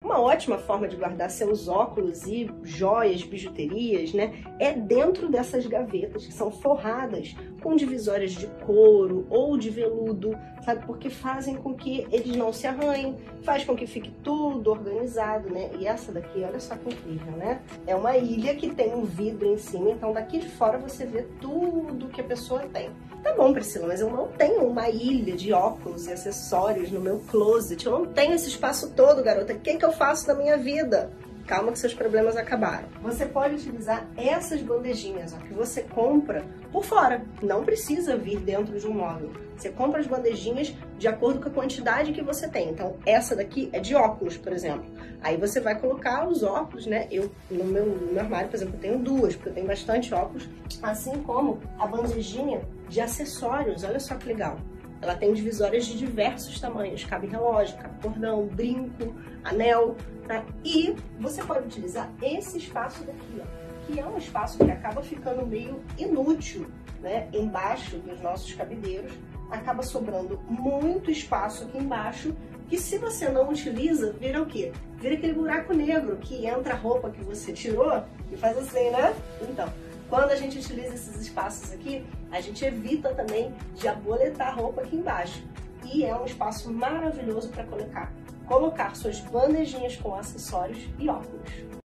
Uma ótima forma de guardar seus óculos e joias, bijuterias, né, é dentro dessas gavetas que são forradas com divisórias de couro ou de veludo, sabe? Porque fazem com que eles não se arranhem, faz com que fique tudo organizado, né? E essa daqui, olha só que incrível, né? É uma ilha que tem um vidro em cima, então daqui de fora você vê tudo que a pessoa tem. Tá bom, Priscila, mas eu não tenho uma ilha de óculos e acessórios no meu closet. Eu não tenho esse espaço todo, garota. O que eu faço da minha vida? Calma que seus problemas acabaram. Você pode utilizar essas bandejinhas, ó, que você compra por fora. Não precisa vir dentro de um móvel. Você compra as bandejinhas de acordo com a quantidade que você tem. Então, essa daqui é de óculos, por exemplo. Aí você vai colocar os óculos, né? No meu armário, por exemplo, eu tenho duas, porque eu tenho bastante óculos. Assim como a bandejinha de acessórios. Olha só que legal. Ela tem divisórias de diversos tamanhos, cabe relógio, cabe cordão, brinco, anel, tá? E você pode utilizar esse espaço daqui, ó, que é um espaço que acaba ficando meio inútil, né? Embaixo dos nossos cabideiros, acaba sobrando muito espaço aqui embaixo, que se você não utiliza, vira o quê? Vira aquele buraco negro que entra a roupa que você tirou e faz assim, né? Então, quando a gente utiliza esses espaços aqui, a gente evita também de aboletar a roupa aqui embaixo. E é um espaço maravilhoso para colocar suas bandejinhas com acessórios e óculos.